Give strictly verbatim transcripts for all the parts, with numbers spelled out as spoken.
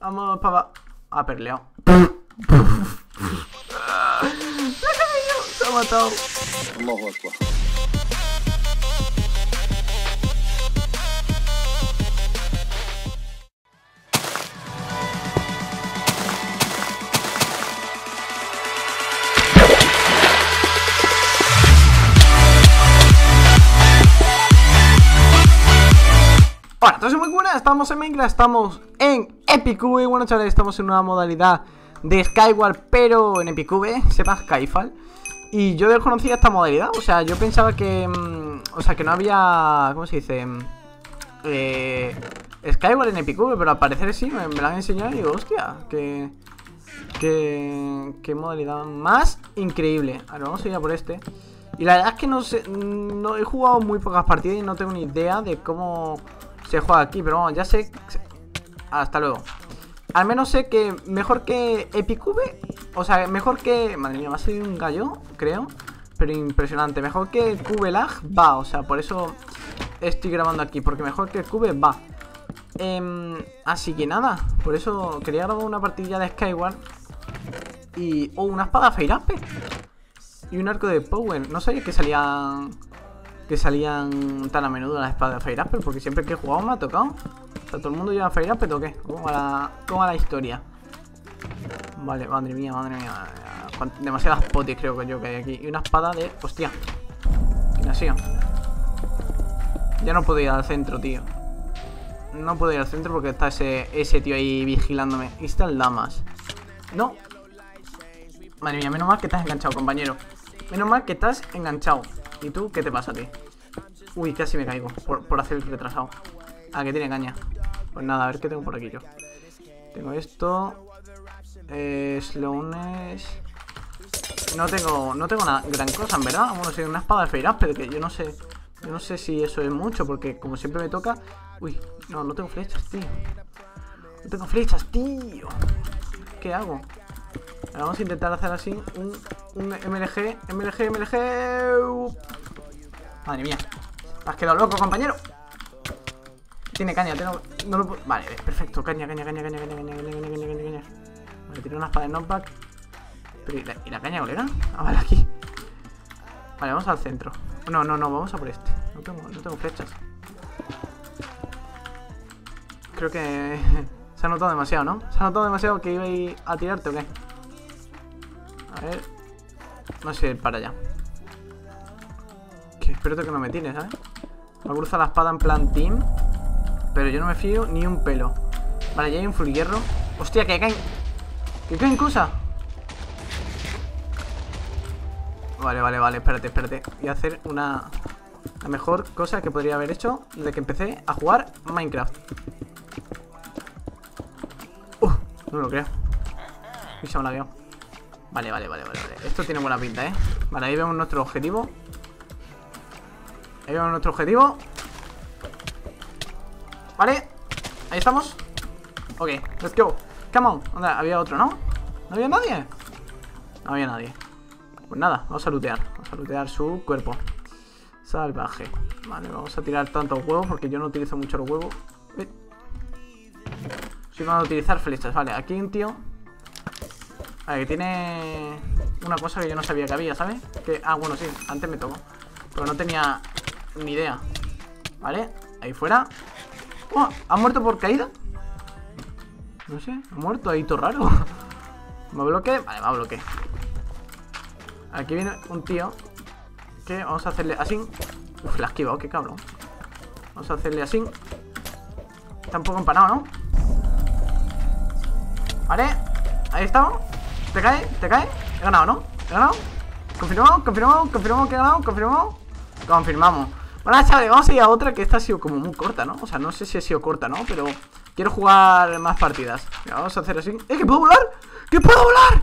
Vamos para... Ha perleado. Se ha matado. Hola, entonces muy buenas, estamos en Minecraft, estamos en EpicCube. Bueno, chavales, estamos en una modalidad de Skyward, pero en EpicCube, sepa Skyfall. Y yo desconocía esta modalidad, o sea, yo pensaba que... Mmm, o sea, que no había... ¿Cómo se dice? Eh, Skyward en EpicCube, pero al parecer sí, me, me la han enseñado y digo, hostia, que... Que... Qué modalidad más increíble. A ver, vamos a ir a por este. Y la verdad es que no sé... No he jugado muy pocas partidas y no tengo ni idea de cómo... se juega aquí, pero bueno, ya sé. Hasta luego. Al menos sé que mejor que EpicCube, o sea, mejor que... Madre mía, va a salir un gallo, creo. Pero impresionante, mejor que CubeLag va. O sea, por eso estoy grabando aquí, porque mejor que Cube va. eh, Así que nada, por eso quería grabar una partida de Skyward. Y... Oh, una espada Fire Aspe y un arco de Power. No sabía que salían... Que salían tan a menudo las espadas de Fire Aspe, porque siempre que he jugado me ha tocado. O sea, todo el mundo lleva Fire Aspe, ¿o qué? ¿Cómo va la, cómo va la historia? Vale, madre mía, madre mía, madre mía. Demasiadas potis creo que yo que hay aquí. Y una espada de... Hostia. ¿Quién ha sido? Ya no puedo ir al centro, tío. No puedo ir al centro porque está ese, ese tío ahí vigilándome. Y está el Damas. No. Madre mía, menos mal que estás enganchado, compañero. Menos mal que estás enganchado. ¿Y tú? ¿Qué te pasa a ti? Uy, casi me caigo por, por hacer el retrasado. Ah, que tiene caña. Pues nada, a ver qué tengo por aquí yo. Tengo esto. Eh, Slowness. No tengo, no tengo una gran cosa, en verdad. Bueno, sí, una espada de Fire Aspe, pero que yo no sé. Yo no sé si eso es mucho, porque como siempre me toca. Uy, no, no tengo flechas, tío. No tengo flechas, tío. ¿Qué hago? Ahora vamos a intentar hacer así un, un M L G, M L G, M L G. Madre mía, me has quedado loco, compañero. Tiene caña, tengo, no lo puedo. Vale, perfecto, caña, caña, caña, caña, caña, caña, caña, caña, caña, caña, caña. Vale, tiene una espada de knockback. Pero ¿y la, ¿y la caña, colega? Ah, vale, aquí. Vale, vamos al centro. No, no, no, vamos a por este. No tengo, no tengo flechas. Creo que se ha notado demasiado, ¿no? Se ha notado demasiado que iba a ir a tirarte, ¿o qué? A ver. No sé, para allá. Que espero que no me tires, ¿sabes? Me ha cruzado la espada en plan team. Pero yo no me fío ni un pelo. Vale, ya hay un full hierro. Hostia, que caen. Que caen cosas. Vale, vale, vale, espérate, espérate. Voy a hacer una... La mejor cosa que podría haber hecho desde que empecé a jugar Minecraft. Uh, no me lo creo. Y se me ha lagueado. Vale, vale, vale, vale, vale. Esto tiene buena pinta, ¿eh? Vale, ahí vemos nuestro objetivo. Ahí vemos nuestro objetivo. Vale, ahí estamos. Ok, let's go. Come on. ¿Dónde? Había otro, ¿no? ¿No había nadie? No había nadie. Pues nada, vamos a lootear. Vamos a lootear su cuerpo salvaje. Vale, vamos a tirar tantos huevos porque yo no utilizo mucho los huevos. Eh. Sí, vamos a utilizar flechas. Vale, aquí hay un tío. Vale, que tiene una cosa que yo no sabía que había, ¿sabes? Que, ah, bueno, sí, antes me tocó, pero no tenía ni idea. Vale, ahí fuera. Oh, ¿ha muerto por caída? No sé, ha muerto ahí todo raro. ¿Me bloqueé? Vale, me bloqueé. Aquí viene un tío que vamos a hacerle así. Uf, la ha esquivado, qué cabrón. Vamos a hacerle así. Está un poco empanado, ¿no? Vale, ahí estamos. ¿Te cae? ¿Te cae? He ganado, ¿no? ¿He ganado? ¿Confirmamos? ¿Confirmamos? ¿Confirmamos que he ganado? ¿Confirmamos? Confirmamos. Bueno, chavales, vamos a ir a otra que esta ha sido como muy corta, ¿no? O sea, no sé si ha sido corta, ¿no? Pero quiero jugar más partidas. Mira, vamos a hacer así. ¡Eh, que puedo volar! ¡Que puedo volar!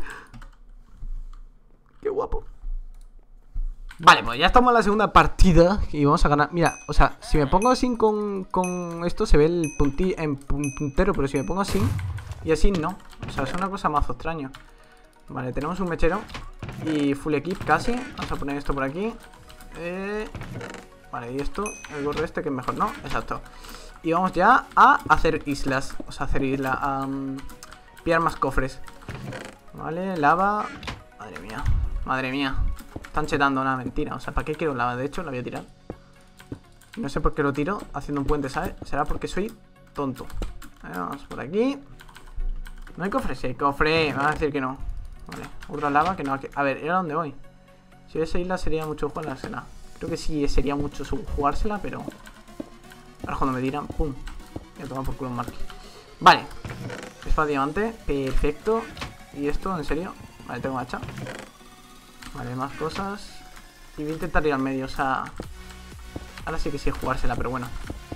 ¡Qué guapo! Vale, pues ya estamos en la segunda partida y vamos a ganar. Mira, o sea, si me pongo así con, con esto se ve el punti en puntero, pero si me pongo así y así no. O sea, es una cosa más extraña. Vale, tenemos un mechero y full equip casi. Vamos a poner esto por aquí. Eh... Vale, y esto, el gorro este que es mejor, ¿no? Exacto. Y vamos ya a hacer islas. O sea, hacer islas. A um, pillar más cofres. Vale, lava. Madre mía. Madre mía. Están chetando una mentira. O sea, ¿para qué quiero lava? De hecho, la voy a tirar. No sé por qué lo tiro haciendo un puente, ¿sabes? Será porque soy tonto. Vale, vamos por aquí. ¿No hay cofre? Sí hay cofre. Me van a decir que no. Vale, otra lava que no. A ver, ¿era dónde voy? Si esa isla sería mucho jugársela. Creo que sí sería mucho jugársela, pero... Ahora cuando me tiran, pum. Voy a tomar por culo un marque. Vale. Espada diamante. Perfecto. ¿Y esto? ¿En serio? Vale, tengo hacha. Vale, más cosas. Y voy a intentar ir al medio, o sea... Ahora sí que sí jugársela, pero bueno.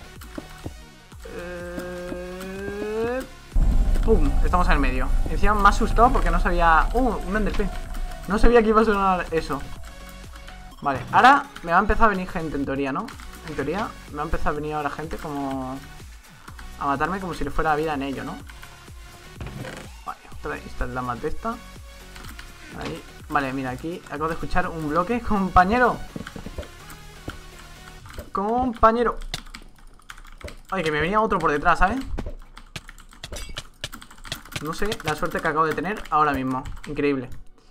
Eh... Pum, estamos en el medio. Encima me ha asustado porque no sabía... Uh, un enderpearl. No sabía que iba a sonar eso. Vale, ahora me va a empezar a venir gente en teoría, ¿no? En teoría me va a empezar a venir ahora gente como... A matarme como si le fuera vida en ello, ¿no? Vale, otra, esta es la más de esta. Ahí. Vale, mira, aquí acabo de escuchar un bloque. ¡Compañero! ¡Compañero! Ay, que me venía otro por detrás, ¿sabes? No sé la suerte que acabo de tener ahora mismo. Increíble.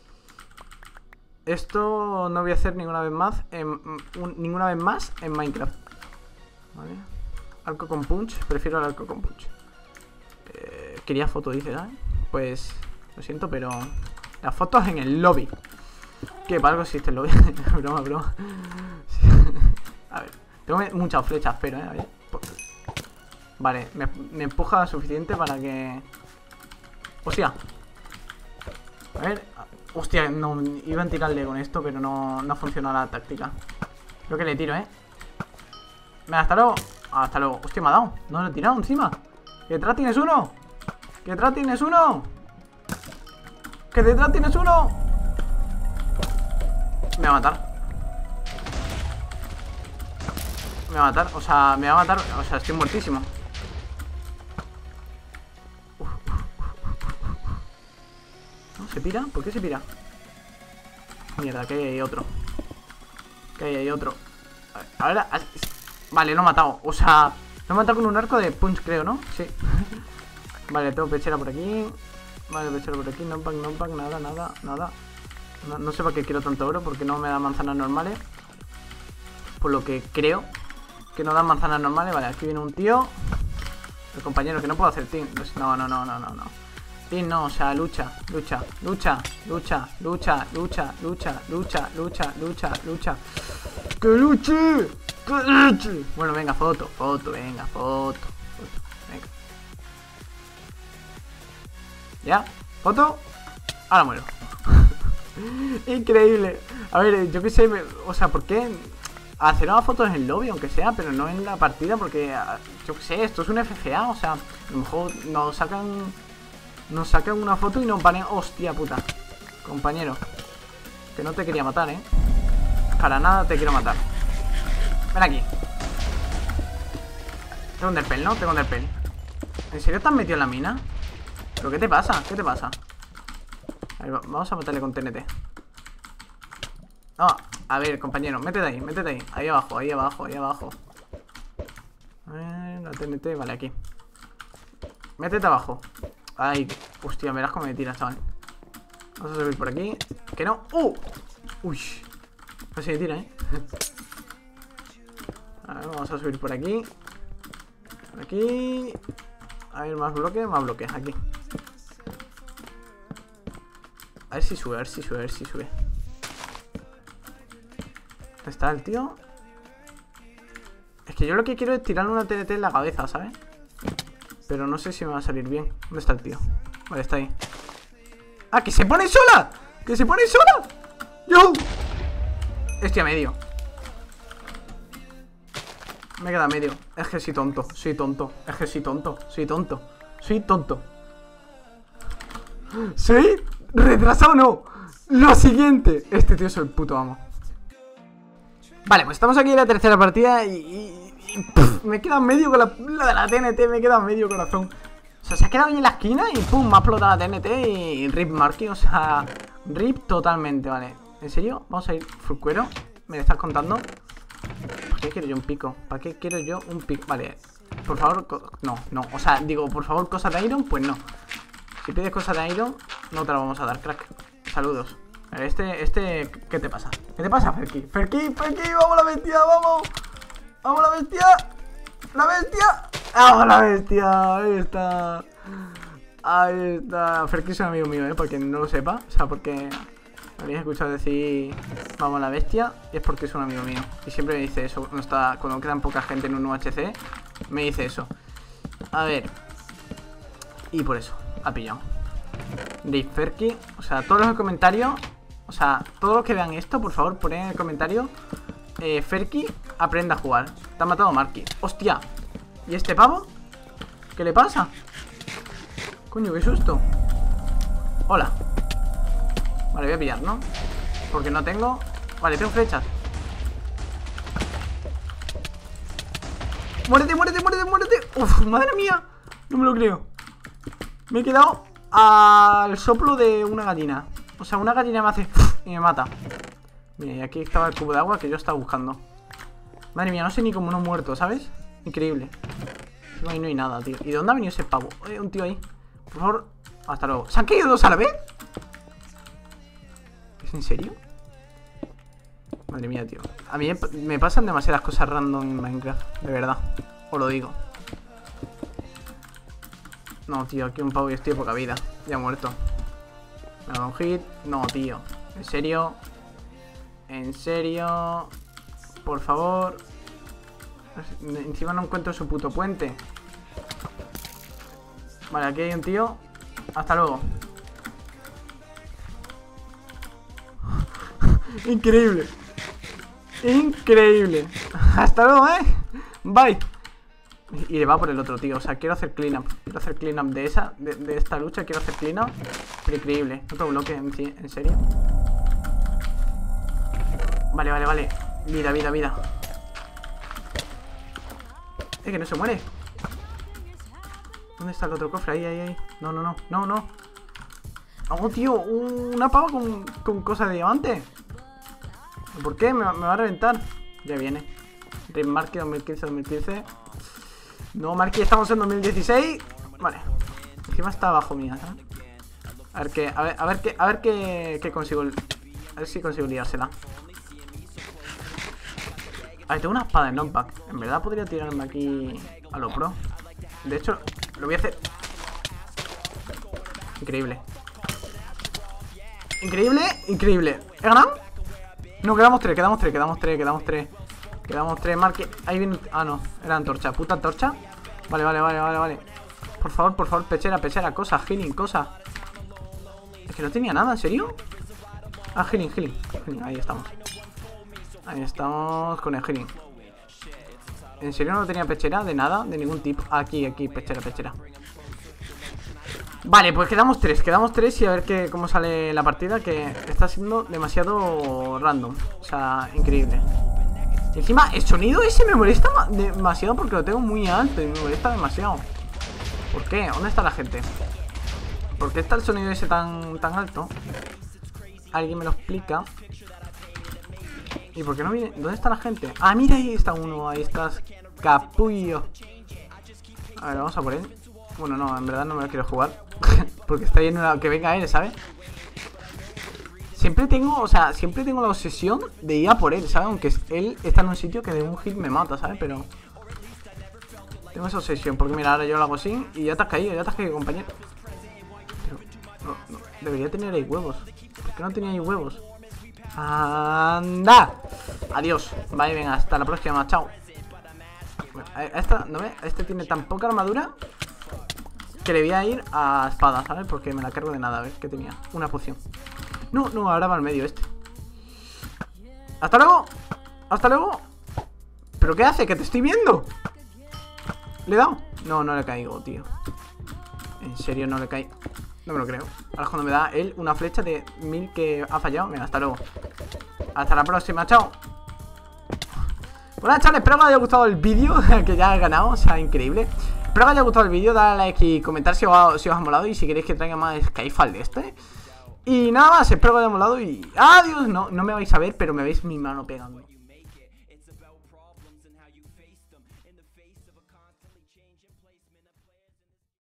Esto no voy a hacer ninguna vez más en, un, ninguna vez más en Minecraft. Vale. Arco con punch. Prefiero el arco con punch. Eh, quería foto, dice, ¿sabes? Pues lo siento, pero las fotos en el lobby. Que para algo existe el lobby. Broma, broma. Sí. A ver, tengo muchas flechas, pero, ¿eh? A ver. Vale, me, me empuja suficiente para que... Hostia. A ver. Hostia, no, iba a tirarle con esto, pero no, no funcionó la táctica. Creo que le tiro, ¿eh? Venga, hasta luego. Hasta luego. Hostia, me ha dado. No lo he tirado encima. ¿Que detrás tienes uno? ¿Que detrás tienes uno? ¿Que detrás tienes uno? Me va a matar. Me va a matar. O sea, me va a matar. O sea, estoy muertísimo. ¿Se pira? ¿Por qué se pira? Mierda, que hay otro. Que hay otro. A ver, a ver, vale, lo he matado. O sea, lo he matado con un arco de punch, creo, ¿no? Sí. Vale, tengo pechera por aquí. Vale, pechera por aquí. No pack, no pack, nada, nada, nada. No, no sé para qué quiero tanto oro, porque no me da manzanas normales. Por lo que creo que no dan manzanas normales. Vale, aquí viene un tío. El compañero, que no puedo hacer team. No, no, no, no, no, no. Team no, o sea, lucha, lucha, lucha, lucha, lucha, lucha, lucha, lucha, lucha, lucha, lucha. ¡Que luche! ¡Que luche! Bueno, venga, foto, foto, venga, foto, foto, venga. ¿Ya? ¿Foto? Ahora muero. Increíble. A ver, yo qué sé, o sea, ¿por qué hacer una foto en el lobby, aunque sea, pero no en la partida? Porque, yo qué sé, esto es un F C A, o sea, a lo mejor nos sacan... Nos sacan una foto y nos van a... Hostia puta. Compañero, que no te quería matar, ¿eh? Para nada te quiero matar. Ven aquí. Tengo un derpel, ¿no? Tengo un derpel. ¿En serio te has metido en la mina? ¿Pero qué te pasa? ¿Qué te pasa? A ver, vamos a matarle con T N T. No, a ver, compañero, métete ahí, métete ahí. Ahí abajo, ahí abajo, ahí abajo. A ver, la T N T, vale, aquí. Métete abajo. Ay, hostia, verás cómo me tiras, chaval. Vamos a subir por aquí. Que no. ¡Uh! Uy. No se me tira, ¿eh? A ver, vamos a subir por aquí. Por aquí. A ver, más bloques, más bloques. Aquí. A ver si sube, a ver si sube, a ver si sube. ¿Dónde está el tío? Es que yo lo que quiero es tirarle una T N T en la cabeza, ¿sabes? Pero no sé si me va a salir bien. ¿Dónde está el tío? Vale, está ahí. ¡Ah, que se pone sola! ¡Que se pone sola! ¡Yo! Estoy a medio. Me queda a medio. Es que soy tonto, soy tonto. Es que soy tonto, soy tonto. Soy tonto. ¿Soy retrasado? No. Lo siguiente. Este tío es el puto amo. Vale, pues estamos aquí en la tercera partida y... y, y pff, me queda medio con la, la de la T N T, me queda medio corazón. O sea, se ha quedado ahí en la esquina y pum, me ha explotado la T N T y rip Marky, o sea, rip totalmente, vale. ¿En serio? Vamos a ir full cuero. Me estás contando. ¿Para qué quiero yo un pico? ¿Para qué quiero yo un pico? Vale. Por favor, no, no, o sea, digo, por favor, cosas de Iron, pues no. Si pides cosas de Iron, no te la vamos a dar, crack. Saludos. A ver, este, este, ¿qué te pasa? ¿Qué te pasa, Ferki? Ferki, Ferki, vamos a la bestia, vamos. Vamos a la bestia. La bestia. Vamos a la bestia, ahí está. Ahí está. Ferki es un amigo mío, eh, para quien no lo sepa. O sea, porque me habéis escuchado decir vamos a la bestia, y es porque es un amigo mío. Y siempre me dice eso, cuando, está, cuando quedan poca gente en un U H C, me dice eso. A ver. Y por eso, ha pillado Dave Ferki, o sea, todos los comentarios. O sea, todos los que vean esto, por favor, poned en el comentario eh, Ferki aprende a jugar. Te ha matado Marky. Hostia. ¿Y este pavo? ¿Qué le pasa? Coño, qué susto. Hola. Vale, voy a pillar, ¿no? Porque no tengo... Vale, tengo flechas. Muérete, muérete, muérete, muérete. Uf, madre mía. No me lo creo. Me he quedado al soplo de una gallina. O sea, una gallina me hace y me mata. Mira, y aquí estaba el cubo de agua que yo estaba buscando. Madre mía, no sé ni cómo no he muerto, ¿sabes? Increíble. No hay, no hay nada, tío. ¿Y de dónde ha venido ese pavo? Hay un tío ahí. Por favor, hasta luego. ¿Se han caído dos a la vez? ¿Es en serio? Madre mía, tío. A mí me pasan demasiadas cosas random en Minecraft. De verdad. Os lo digo. No, tío, aquí un pavo y estoy de poca vida. Ya he muerto. Me ha dado un hit. No, tío. ¿En serio? ¿En serio? Por favor. Encima no encuentro su puto puente. Vale, aquí hay un tío. Hasta luego. Increíble. Increíble. Hasta luego, eh. Bye. Y le va por el otro, tío. O sea, quiero hacer clean up. Quiero hacer clean up de esa, de, de esta lucha. Quiero hacer clean up. Pero increíble. Otro bloque, en, en serio. Vale, vale, vale. Vida, vida, vida. Eh, que no se muere. ¿Dónde está el otro cofre? Ahí, ahí, ahí. No, no, no, no, no. Oh, tío, una pava con, con cosas de diamante. ¿Por qué? Me, me va a reventar. Ya viene. Rey Marky dos mil quince dos mil quince. No, Marky, estamos en dos mil dieciséis. Vale. Encima está abajo mía, ¿sabes? A ver qué, a ver, a ver qué, a ver qué, qué consigo. A ver si consigo liársela. A ver, tengo una espada en knockback. En verdad podría tirarme aquí a lo pro. De hecho, lo voy a hacer. Increíble. Increíble, increíble. ¿He ganado? No, quedamos tres, quedamos tres, quedamos tres, quedamos tres. Quedamos tres, Marque. Ahí viene. Ah, no, era antorcha, puta antorcha. Vale, vale, vale, vale, vale. Por favor, por favor, pechera, pechera, cosa, healing, cosa. Es que no tenía nada, ¿en serio? Ah, healing, healing, healing. Ahí estamos. Ahí estamos con el healing. ¿En serio no tenía pechera? De nada, de ningún tipo. Aquí, aquí, pechera, pechera. Vale, pues quedamos tres, quedamos tres y a ver qué, cómo sale la partida. Que está siendo demasiado random. O sea, increíble. Y encima, el sonido ese me molesta demasiado porque lo tengo muy alto y me molesta demasiado. ¿Por qué? ¿Dónde está la gente? ¿Por qué está el sonido ese tan, tan alto? ¿Alguien me lo explica? ¿Y por qué no viene? ¿Dónde está la gente? Ah, mira, ahí está uno, ahí estás, capullo. A ver, vamos a por él. Bueno, no, en verdad no me lo quiero jugar. Porque está lleno de... que venga él, ¿sabes? Siempre tengo, o sea, siempre tengo la obsesión de ir a por él, ¿sabes? Aunque él está en un sitio que de un hit me mata, ¿sabes? Pero... tengo esa obsesión, porque mira, ahora yo lo hago así y ya te has caído, ya te has caído, compañero. Pero, no, no, debería tener ahí huevos. ¿Por qué no tenía ahí huevos? ¡Anda! Adiós. Vale, venga, hasta la próxima, chao. Esta, ¿no ve? Este tiene tan poca armadura que le voy a ir a espada, ¿sabes? Porque me la cargo de nada, a ver, ¿qué tenía? Una poción. No, no, ahora va al medio este. ¡Hasta luego! ¡Hasta luego! ¿Pero qué hace? ¡Que te estoy viendo! ¿Le he dado? No, no le caigo, tío. En serio, no le caí. No me lo creo. Ahora es cuando me da él una flecha de mil que ha fallado. Venga, hasta luego. Hasta la próxima, chao. Bueno, chavales, espero que os haya gustado el vídeo. Que ya he ganado, o sea, increíble. Espero que os haya gustado el vídeo. Dale like y comentar si os, si os ha molado. Y si queréis que traiga más Skyfall de este. Y nada más, espero que os haya molado. Y adiós, no, no me vais a ver, pero me veis mi mano pegando.